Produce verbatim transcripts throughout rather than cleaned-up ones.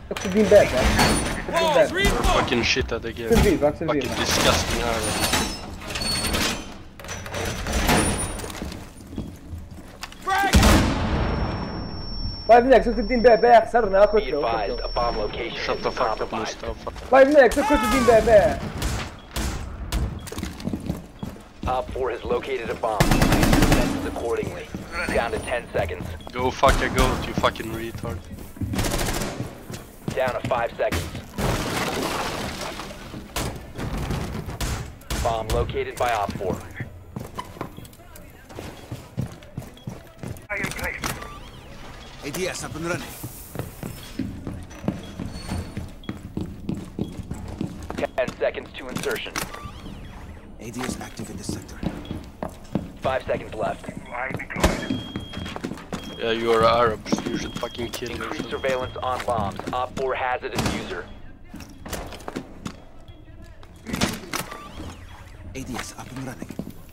Look at being bad, man. Fucking shit at the game. Viva, Fucking disgusting arrow. Five next, look at being bad, bad. خسرنا كله. Shut the fuck up, Mustafa. Five next, look at being bad, bad. Op four has located a bomb. Defenses accordingly. Down to ten seconds. Go fuck a goat, you fucking retard. Down to five seconds. Bomb located by Op four. A D S up and running. Ten seconds to insertion. A D S active in this sector. Five seconds left. Yeah, you are Arabs. You should fucking kill Increase yourself. surveillance on bombs. Op four has a diffuser. A D S up and running.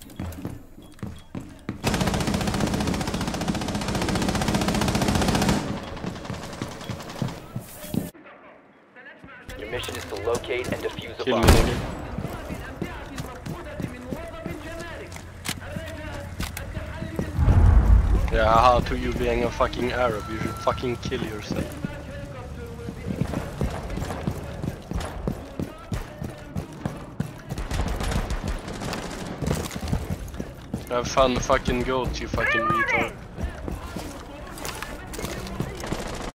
Your mission is to locate and defuse a Kill bomb. me. Yeah, how to you being a fucking Arab? You should fucking kill yourself. Have fun fucking goat, you fucking retard.